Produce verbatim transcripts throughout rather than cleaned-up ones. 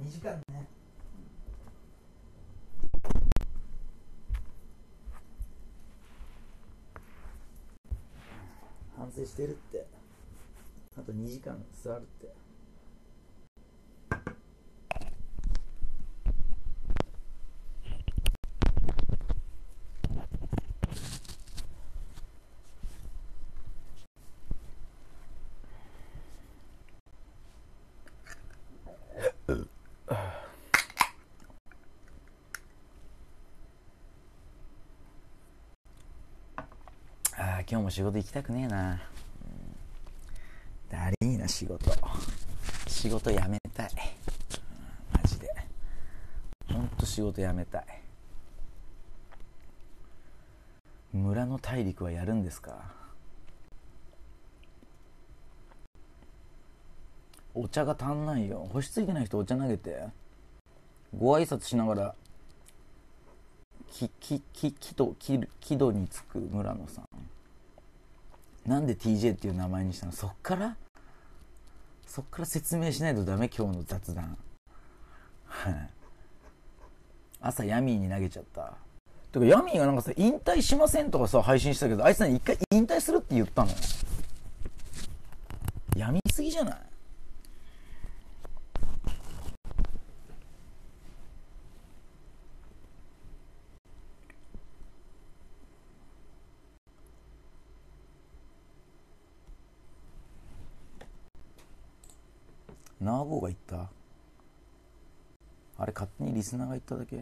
にじかんね。反省してるって。あとにじかん座るって。ああ、今日も仕事行きたくねえな。だりーな仕事。仕事辞めたい。マジで。ほんと仕事辞めたい。村の大陸はやるんですか？お茶が足んないよ。星ついてない人お茶投げて。ご挨拶しながらききききとき木戸につく村野さん。なんで ティージェー っていう名前にしたの？そっからそっから説明しないとダメ。今日の雑談朝ヤミーに投げちゃった。てかヤミーがなんかさ、引退しませんとかさ配信したけど、あいつは一回引退するって言ったの。やみすぎじゃない？ナーボーが言った？あれ勝手にリスナーが言っただけ？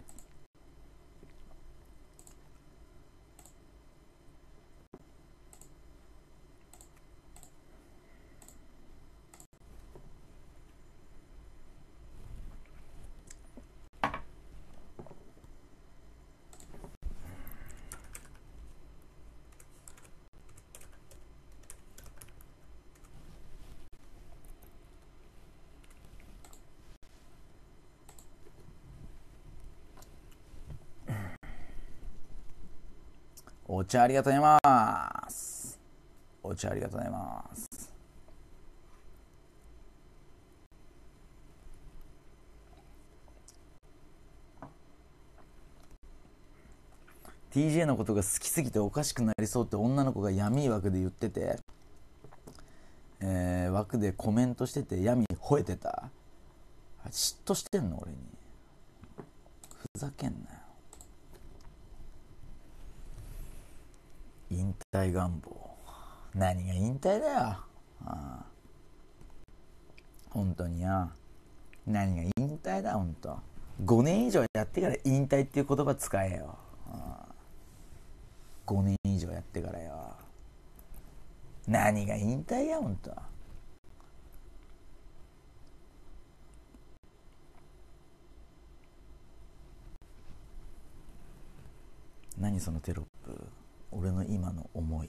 お茶ありがとうございます。お茶ありがとうございます。ティージェー のことが好きすぎておかしくなりそうって女の子が闇枠で言ってて、えー、枠でコメントしてて闇吠えてた。嫉妬してんの俺に。ふざけんなよ。引退願望。何が引退だよ。ああ、本当にや。何が引退だ本当。ごねん以上やってから引退っていう言葉使えよ。ああ、ごねん以上やってからよ。何が引退や本当。何そのテロップ。俺の今の思い。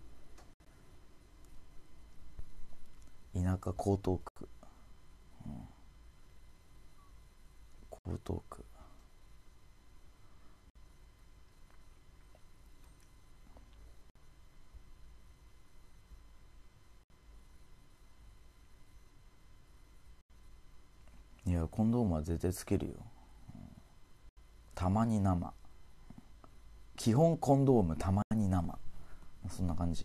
田舎江東区、うん、江東区。いやコンドームは絶対つけるよ、うん、たまに生。基本コンドームたまに生。そんな感じ。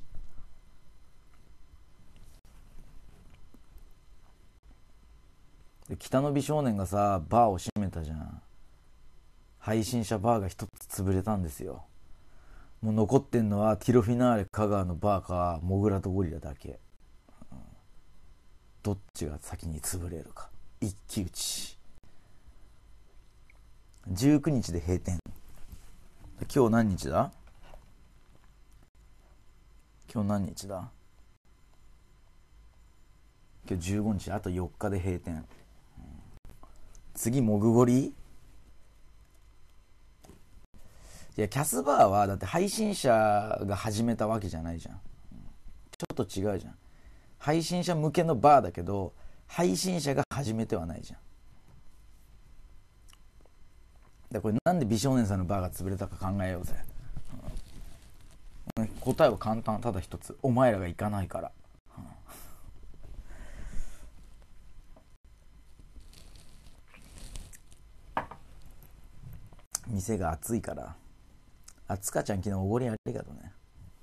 で北の美少年がさバーを閉めたじゃん。配信者バーが一つ潰れたんですよ。もう残ってんのはティロフィナーレ香川のバーかモグラとゴリラだけ、うん、どっちが先に潰れるか一騎打ち。じゅうくにちで閉店。今日何日だ？今日何日だ？今日じゅうごにち。あとよっかで閉店、うん、次モグゴリ。いやキャスバーはだって配信者が始めたわけじゃないじゃん、うん、ちょっと違うじゃん。配信者向けのバーだけど配信者が始めてはないじゃん。だこれなんで美少年さんのバーが潰れたか考えようぜ、うん、答えは簡単。ただ一つ。お前らが行かないから、うん、 店が暑いから。あつかちゃん昨日おごりありがとうね。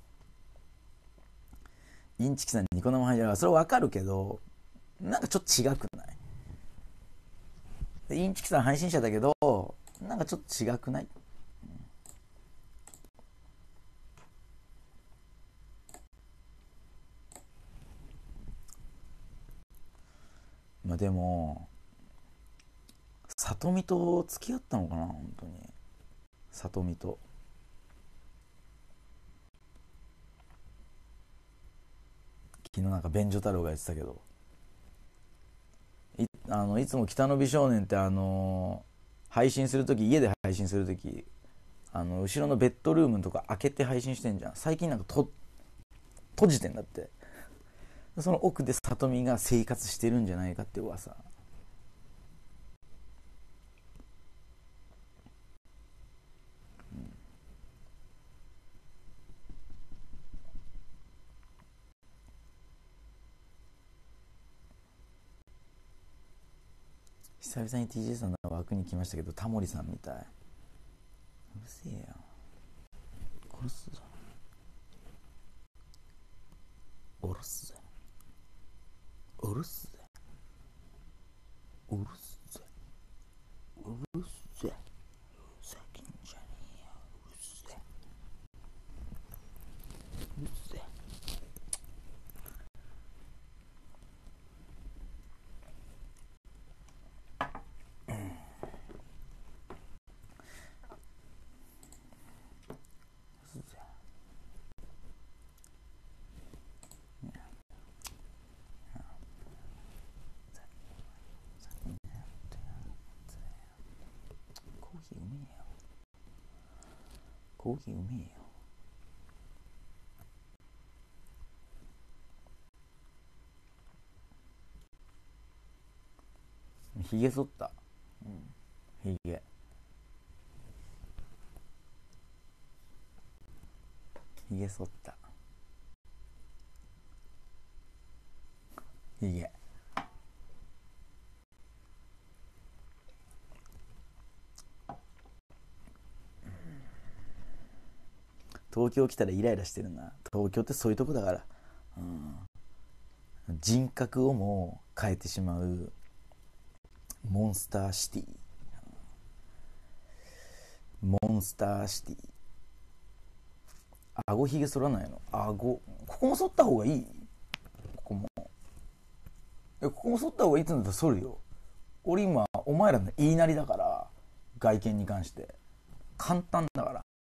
インチキさんニコ生配信はそれわかるけど、なんかちょっと違くない？インチキさん配信者だけどなんかちょっと違くない？まあでも里見と付き合ったのかな、本当に。里見と昨日なんか便所太郎が言ってたけど、いあのいつも北の美少年ってあの配信するとき、家で配信するとき、あの後ろのベッドルームとか開けて配信してんじゃん。最近なんかと閉じてんだって。その奥で里見が生活してるんじゃないかって噂。久々に ティージェー さんの枠に来ましたけど、タモリさんみたい。うるせえよ、殺すぞ、おろすぜ、おろすぜ、おろすぜ、おろすぜ、ふざけんじゃねえよ、うるせえ、うるせえ。コーヒーうめえよ、コーヒーうめえよ。ひげ剃った、うん、ひげひげ剃った、ひげ東京来たらイライラしてるな。東京ってそういうとこだから、うん、人格をも変えてしまうモンスターシティ、モンスターシティ。顎ひげ剃らないの？顎ここも剃った方がいい？ここもえここも剃った方がいいって言うんだったら剃るよ。俺今お前らの言いなりだから、外見に関して簡単だから。